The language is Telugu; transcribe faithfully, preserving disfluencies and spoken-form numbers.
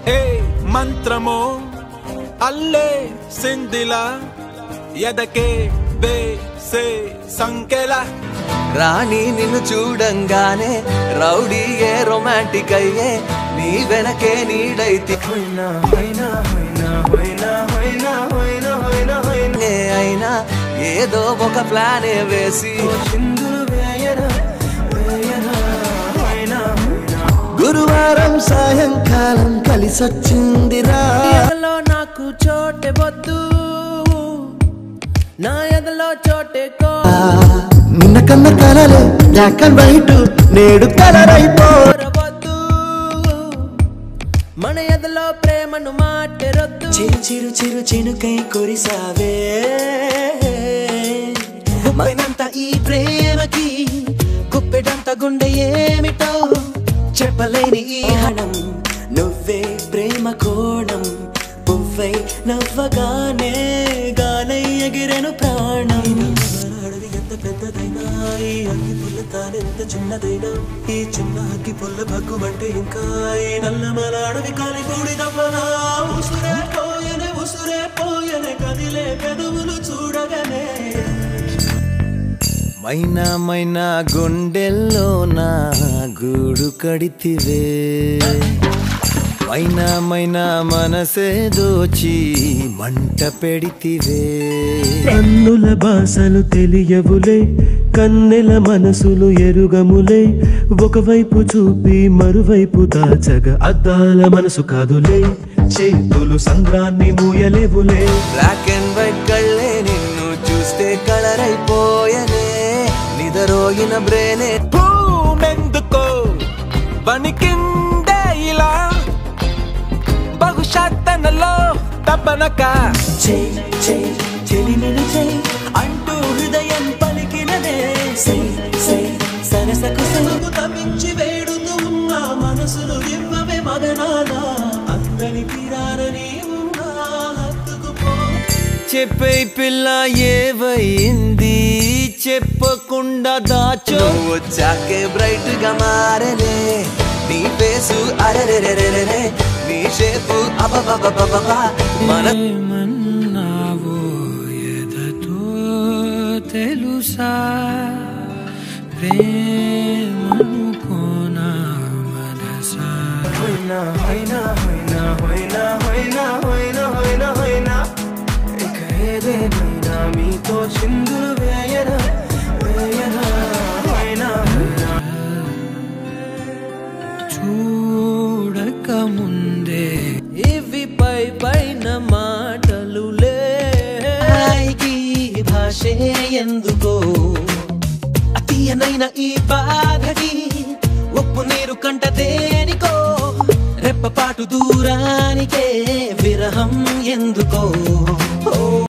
ఏ మంత్రమో అల్లే సిందిలా ఎదకే బేసే సంకెలా రాణి నిన్ను చూడంగానే రౌడీ ఏ రొమాంటిక్ అయ్యే నీ వెనకే నీడైతే అయినా ఏదో ఒక ప్లానే వేసి గురువారం సాయంకాలం కలిసొచ్చిందిరా నాకు చోటే వద్దు నా ఎదలో చోటే కో నిన్న కన్న కలలే బ్లాక్ అండ్ వైట్ నేడు కలర్ అయిపోవద్దు మన ఎదలో ప్రేమను మాటెరొద్దు చిరు చిరు చిరు చినుకై కురిసావే మైనంత ఈ ప్రేమకి గుప్పెడంత గుండె ఏమిటో చెప్పలేని ఈ హణం నువ్వే ప్రేమ కోణం పువ్వై నవ్వగానే గాలై ఎగిరెను ప్రాణం అడవి ఎంత పెద్దదైనా ఈ అగ్గి పుల్ల తానెంత చిన్నదైనా ఈ చిన్న అగ్గి పుల్ల భగ్గుమంటే ఇంకా ఈ నల్లమల అడవి కాలి బూడిదవ్వనా ఉసురే పోయనే ఉసురే పోయనే కదిలే పెదవులు చూడగానే మైనా మైనా గుండెల్లో నా గూడు కడితివే మైనా మైనా మనసే దోచి మంట పెడితివే కన్నుల భాషలు తెలియవులే కన్నెల మనసులు ఎరుగములే ఒకవైపు చూపి మరువైపు దాచగా అద్దాల మనసు కాదులే చేతులు సంద్రాన్ని మూయలేవులే బ్లాక్ అండ్ వైట్ కళ్ళే నిన్ను చూస్తే కలర్ అయిపోయనే నిదరోగిన బ్రేనే భూమెందుకో వణికిందే ఇలా బహుశా తనలో తపనక చెయ్యి చెయ్యి చెలిమిని చెయ్యి అంటూ హృదయం పలికినదే సై సై సరసకు సరుకు తప్పించి వేడుతూ ఉన్న మనసులు ఇవ్వవే మదనాల అందని తీరారని ఉన్నా హత్తుకుపో చెప్పే పిల్ల ఏవైంది చెప్పకుండా దాచో వచ్చాకే బ్రైట్ గా మారనే నీ ఫేసు అరెరెరెరెరె నీ షేపు అబబబబబా మన మన్నావో ఎదతో తెలుసా ప్రేమను కోనా మనసా హోయినా హోయినా హోయినా హోయినా హోయినా హోయినా హోయినా హోయినా ఇక ఏదేమైనా మీతో చిందులు వేయనా వేయనా హోయినా హోయినా చూడక ముందే ఇవి పై పైన మాటలు లేకి భాషే ఎందుకో అతీయనైన ఈ బాధకి ఉప్పు నీరు కంట దేనికో రెప్పపాటు దూరానికే విరహం ఎందుకో